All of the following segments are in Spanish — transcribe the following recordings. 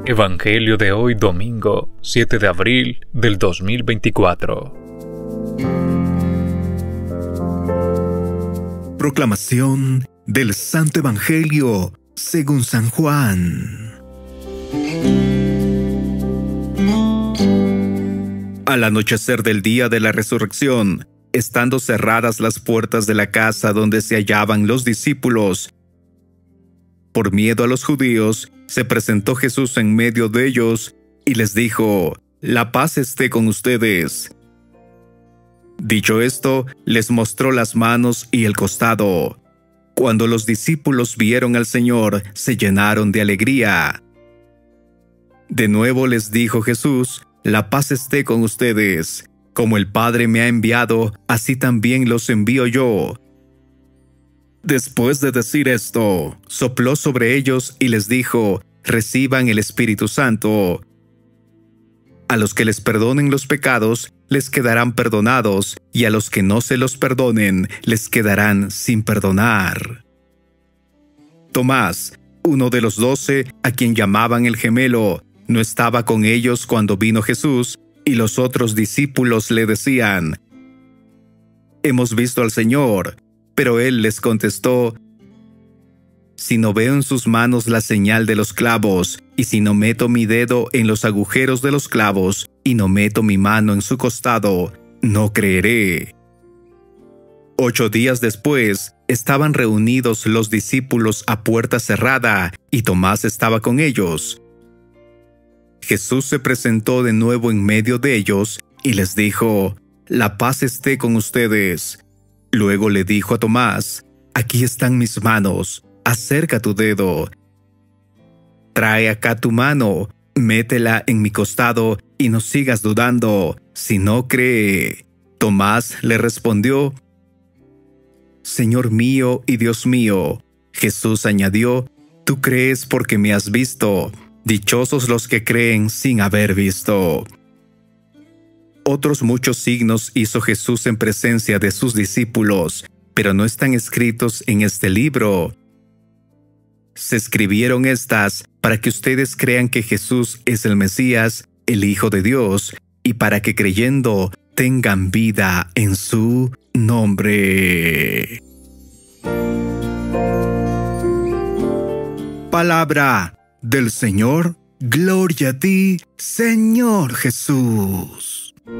Evangelio de hoy domingo 7 de abril del 2024. Proclamación del Santo Evangelio según San Juan. Al anochecer del día de la resurrección, estando cerradas las puertas de la casa donde se hallaban los discípulos, por miedo a los judíos, se presentó Jesús en medio de ellos y les dijo: «La paz esté con ustedes». Dicho esto, les mostró las manos y el costado. Cuando los discípulos vieron al Señor, se llenaron de alegría. De nuevo les dijo Jesús: «La paz esté con ustedes. Como el Padre me ha enviado, así también los envío yo». Después de decir esto, sopló sobre ellos y les dijo: «Reciban el Espíritu Santo. A los que les perdonen los pecados, les quedarán perdonados, y a los que no se los perdonen, les quedarán sin perdonar». Tomás, uno de los 12, a quien llamaban el gemelo, no estaba con ellos cuando vino Jesús, y los otros discípulos le decían: «Hemos visto al Señor». Pero él les contestó: «Si no veo en sus manos la señal de los clavos, y si no meto mi dedo en los agujeros de los clavos, y no meto mi mano en su costado, no creeré». 8 días después, estaban reunidos los discípulos a puerta cerrada, y Tomás estaba con ellos. Jesús se presentó de nuevo en medio de ellos, y les dijo: «La paz esté con ustedes». Luego le dijo a Tomás: «Aquí están mis manos, acerca tu dedo. Trae acá tu mano, métela en mi costado y no sigas dudando, si no cree». Tomás le respondió: «Señor mío y Dios mío». Jesús añadió: «Tú crees porque me has visto. Dichosos los que creen sin haber visto». Otros muchos signos hizo Jesús en presencia de sus discípulos, pero no están escritos en este libro. Se escribieron estas para que ustedes crean que Jesús es el Mesías, el Hijo de Dios, y para que creyendo tengan vida en su nombre. Palabra del Señor. Gloria a ti, Señor Jesús.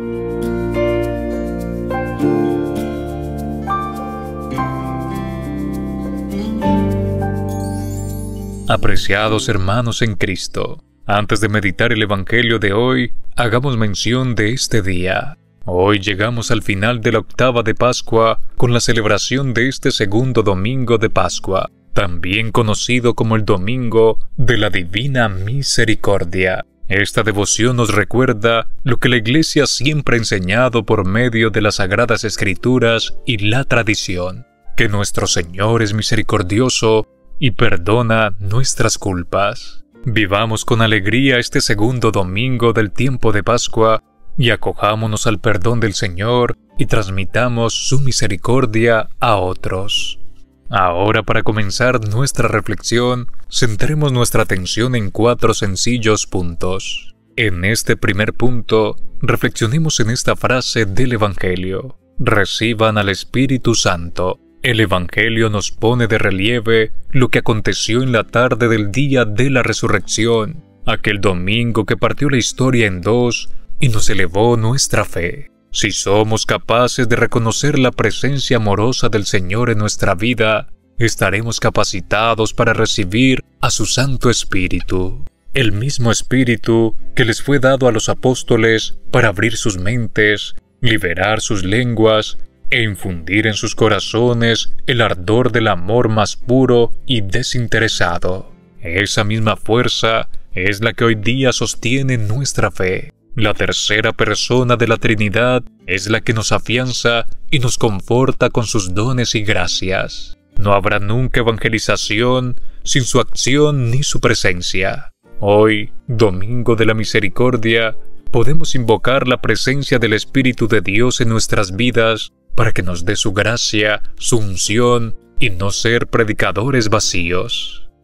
Apreciados hermanos en Cristo, antes de meditar el Evangelio de hoy, hagamos mención de este día. Hoy llegamos al final de la octava de Pascua con la celebración de este segundo domingo de Pascua, también conocido como el Domingo de la Divina Misericordia. Esta devoción nos recuerda lo que la Iglesia siempre ha enseñado por medio de las Sagradas Escrituras y la tradición, que nuestro Señor es misericordioso y perdona nuestras culpas. Vivamos con alegría este segundo domingo del tiempo de Pascua y acojámonos al perdón del Señor y transmitamos su misericordia a otros. Ahora, para comenzar nuestra reflexión, centremos nuestra atención en 4 sencillos puntos. En este primer punto, reflexionemos en esta frase del Evangelio: «Reciban al Espíritu Santo». El Evangelio nos pone de relieve lo que aconteció en la tarde del día de la resurrección, aquel domingo que partió la historia en dos y nos elevó nuestra fe. Si somos capaces de reconocer la presencia amorosa del Señor en nuestra vida, estaremos capacitados para recibir a su Santo Espíritu. El mismo Espíritu que les fue dado a los apóstoles para abrir sus mentes, liberar sus lenguas e infundir en sus corazones el ardor del amor más puro y desinteresado. Esa misma fuerza es la que hoy día sostiene nuestra fe. La tercera persona de la Trinidad es la que nos afianza y nos conforta con sus dones y gracias. No habrá nunca evangelización sin su acción ni su presencia. Hoy, Domingo de la Misericordia, podemos invocar la presencia del Espíritu de Dios en nuestras vidas para que nos dé su gracia, su unción y no ser predicadores vacíos.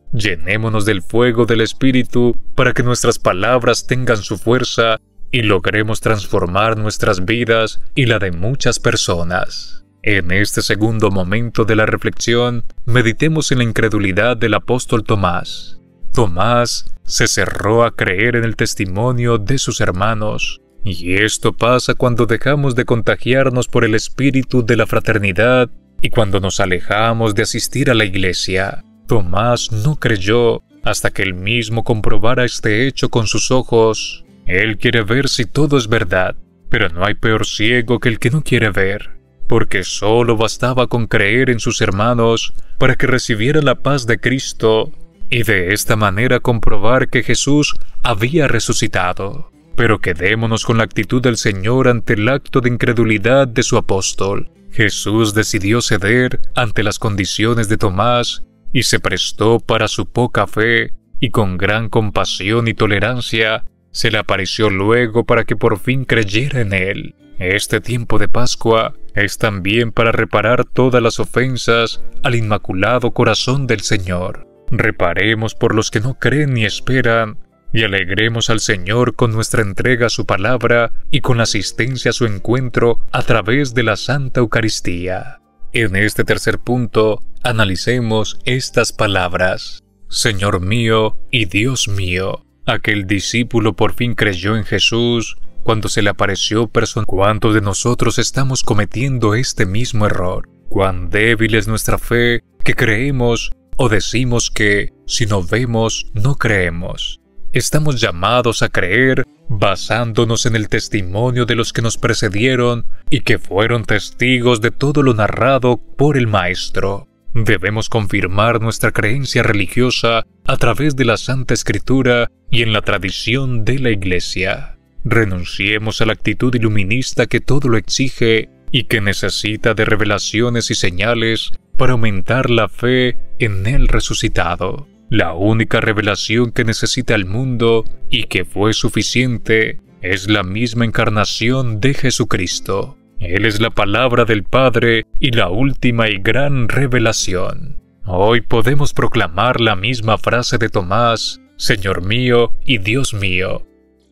Llenémonos del fuego del Espíritu para que nuestras palabras tengan su fuerza y logremos transformar nuestras vidas y la de muchas personas. En este segundo momento de la reflexión, meditemos en la incredulidad del apóstol Tomás. Tomás se cerró a creer en el testimonio de sus hermanos, y esto pasa cuando dejamos de contagiarnos por el espíritu de la fraternidad y cuando nos alejamos de asistir a la iglesia. Tomás no creyó hasta que él mismo comprobara este hecho con sus ojos. Él quiere ver si todo es verdad, pero no hay peor ciego que el que no quiere ver, porque solo bastaba con creer en sus hermanos para que recibiera la paz de Cristo y de esta manera comprobar que Jesús había resucitado. Pero quedémonos con la actitud del Señor ante el acto de incredulidad de su apóstol. Jesús decidió ceder ante las condiciones de Tomás y se prestó para su poca fe, y con gran compasión y tolerancia se le apareció luego para que por fin creyera en él. Este tiempo de Pascua es también para reparar todas las ofensas al Inmaculado Corazón del Señor. Reparemos por los que no creen ni esperan, y alegremos al Señor con nuestra entrega a su palabra y con la asistencia a su encuentro a través de la Santa Eucaristía. En este tercer punto, analicemos estas palabras. Señor mío y Dios mío. Aquel discípulo por fin creyó en Jesús cuando se le apareció personal. ¿Cuántos de nosotros estamos cometiendo este mismo error? ¿Cuán débil es nuestra fe que creemos o decimos que, si no vemos, no creemos? Estamos llamados a creer basándonos en el testimonio de los que nos precedieron y que fueron testigos de todo lo narrado por el Maestro. Debemos confirmar nuestra creencia religiosa a través de la Santa Escritura y en la tradición de la Iglesia. Renunciemos a la actitud iluminista que todo lo exige y que necesita de revelaciones y señales para aumentar la fe en el resucitado. La única revelación que necesita el mundo y que fue suficiente es la misma encarnación de Jesucristo. Él es la palabra del Padre y la última y gran revelación. Hoy podemos proclamar la misma frase de Tomás, Señor mío y Dios mío.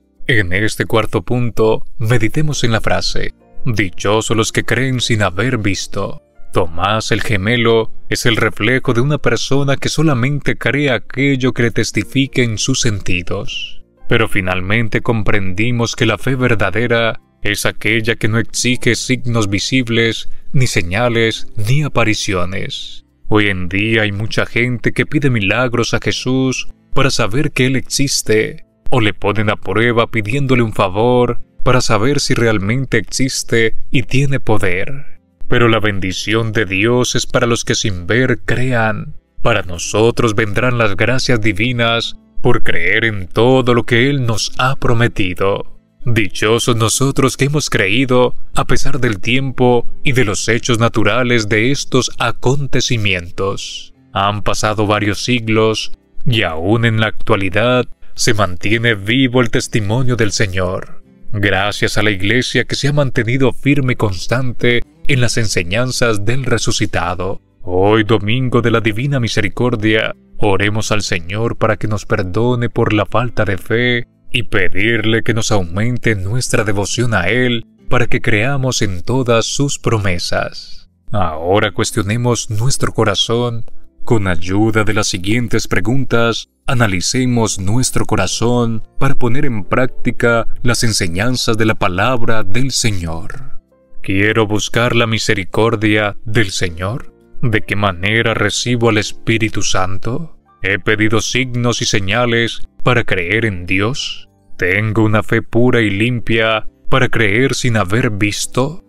En este cuarto punto, meditemos en la frase, dichosos los que creen sin haber visto. Tomás el gemelo es el reflejo de una persona que solamente cree aquello que le testifique en sus sentidos. Pero finalmente comprendimos que la fe verdadera es aquella que no exige signos visibles, ni señales, ni apariciones. Hoy en día hay mucha gente que pide milagros a Jesús para saber que Él existe, o le ponen a prueba pidiéndole un favor para saber si realmente existe y tiene poder. Pero la bendición de Dios es para los que sin ver crean. Para nosotros vendrán las gracias divinas por creer en todo lo que Él nos ha prometido. Dichosos nosotros que hemos creído a pesar del tiempo y de los hechos naturales de estos acontecimientos. Han pasado varios siglos y aún en la actualidad se mantiene vivo el testimonio del Señor. Gracias a la Iglesia que se ha mantenido firme y constante en las enseñanzas del resucitado. Hoy, domingo de la Divina Misericordia, oremos al Señor para que nos perdone por la falta de fe y pedirle que nos aumente nuestra devoción a Él para que creamos en todas sus promesas. Ahora cuestionemos nuestro corazón. Con ayuda de las siguientes preguntas, analicemos nuestro corazón para poner en práctica las enseñanzas de la palabra del Señor. ¿Quiero buscar la misericordia del Señor? ¿De qué manera recibo al Espíritu Santo? ¿He pedido signos y señales para creer en Dios? ¿Tengo una fe pura y limpia para creer sin haber visto?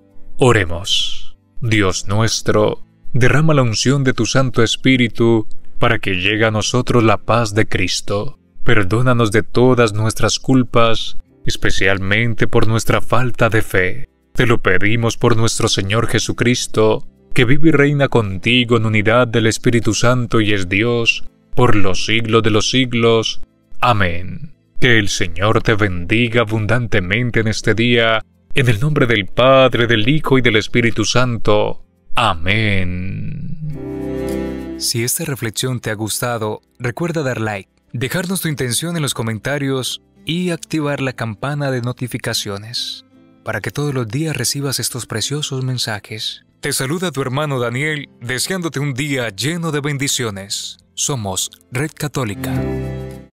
Oremos. Dios nuestro, derrama la unción de tu Santo Espíritu para que llegue a nosotros la paz de Cristo. Perdónanos de todas nuestras culpas, especialmente por nuestra falta de fe. Te lo pedimos por nuestro Señor Jesucristo, que vive y reina contigo en unidad del Espíritu Santo y es Dios, por los siglos de los siglos. Amén. Que el Señor te bendiga abundantemente en este día, en el nombre del Padre, del Hijo y del Espíritu Santo. Amén. Si esta reflexión te ha gustado, recuerda dar like, dejarnos tu intención en los comentarios y activar la campana de notificaciones para que todos los días recibas estos preciosos mensajes. Te saluda tu hermano Daniel, deseándote un día lleno de bendiciones. Somos Red Católica.